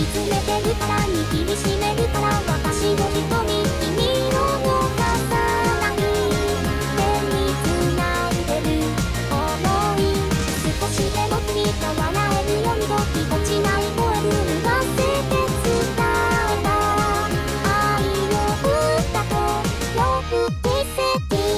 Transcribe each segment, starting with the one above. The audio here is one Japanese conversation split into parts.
つめてるから握りしめるから私の瞳君の重さに手に繋いでる想い少しでも君と笑えるようにドキ落ちない声震わせて伝えた愛の歌とロブキセティ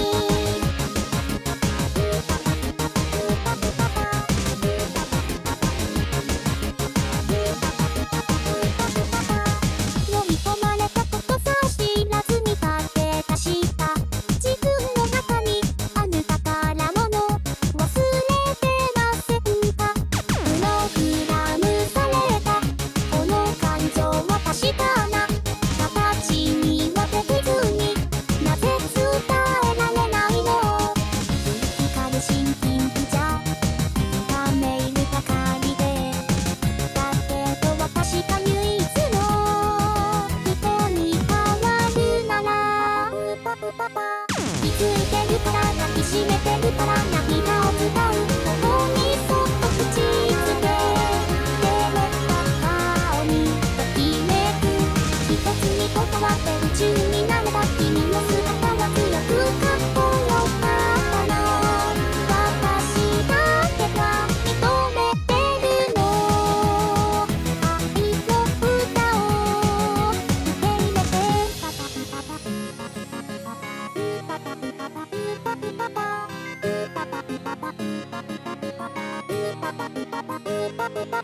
飲み込まれたことさ知らずにかけ出した自分の中にある宝物忘れてませんかプログラムされたこの感情は確かな形にはできずになぜ伝えられないの光るシンキングじゃためいるばかりでだけど私が唯一の人に変わるなら気づいてるから抱きしめてるから涙を伝う頬にそっと口つけ照れた顔にときめく一つに断って夢中になれた君の姿は強くかっこよかったの私だけが認めてるの愛の歌を受け入れてパパピパパピパピパピパパパピパパピパピパパパピパパピパパピパピパピパパピパパピパパピパピパ